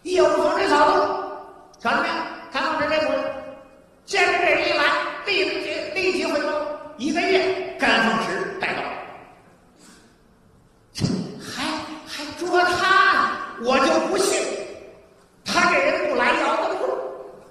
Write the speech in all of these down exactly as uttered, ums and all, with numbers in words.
一有风吹草动，看到没有？看到这这部，见着这人一来，立即立即汇报，一个月干奉使带到，还还捉他，我就不信，他这人不来摇的步，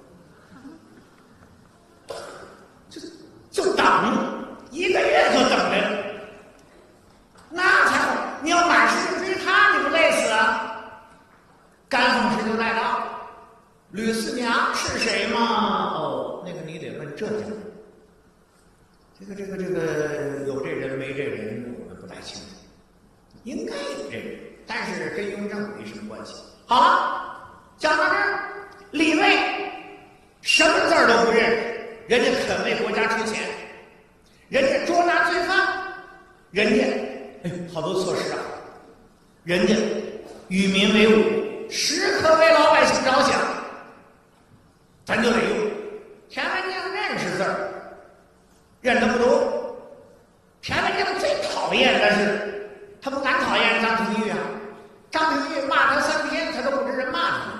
就就等一个月就等着，那才好。你要满世界追他，你不累死啊？干奉使就来到，吕四娘是谁吗？哦，那个你得问这家。这个这个这个有这人没这人，我们不太清楚。应该有这人，但是跟雍正没什么关系。好了，讲到这儿，李卫什么字儿都不认识，人家肯为国家出钱，人家捉拿罪犯，人家哎好多措施啊，人家与民为伍，时刻为老百姓着想，咱就得用。田文镜认识字儿，认得不多。田文镜最讨厌的是，他不敢讨厌张廷玉啊。张廷玉骂他三天，他都不知人骂他。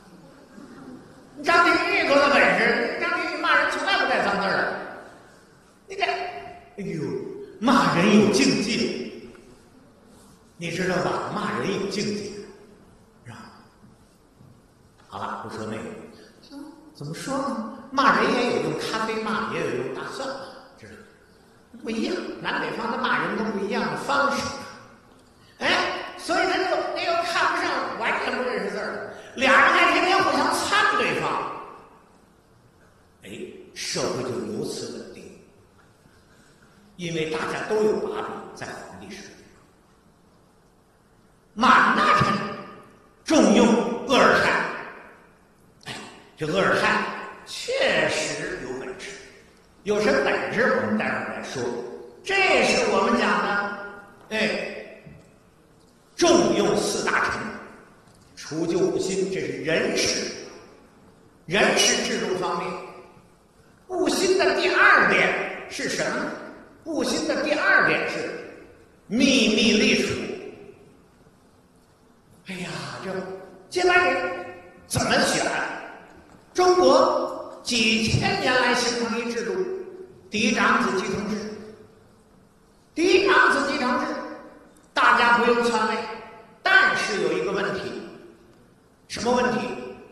张廷玉多大本事？张廷玉骂人从来不带脏字儿。你这，哎呦，骂人有境界，你知道吧？骂人有境界，是吧？好了，不说那个。怎么说呢？骂人也有用咖啡骂，也有用大蒜骂，知道吗？不一样，南北方的骂人都不一样的方式。哎，所以他就那又看不上，完全不认识字儿，俩人还天天互相参对方。哎，社会就由此稳定，因为大家都有把柄在皇帝手里。满大臣重用鄂尔汗。这鄂尔汗确实有本事，有什么本事我们待会儿来说。这是我们讲的，哎，重用四大臣，除旧布新，这是人事，人事制度方面。布新的第二点是什么？布新的第二点是秘密立储。哎呀，这接班人怎么选？中国几千年来形成一制度，嫡长子继承制。嫡长子继承制，大家不用篡位，但是有一个问题，什么问题？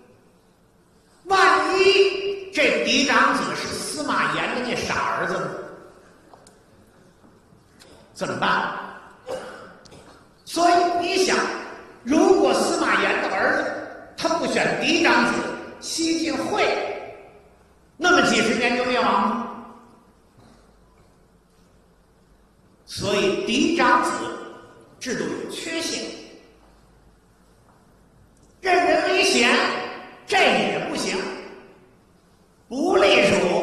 万一这嫡长子是司马炎的那傻儿子呢？怎么办？所以你想，如果司马炎的儿子他不选嫡长子，西晋会那么几十年就灭亡了。所以嫡长子制度有缺陷，任人唯贤这也不行，不隶属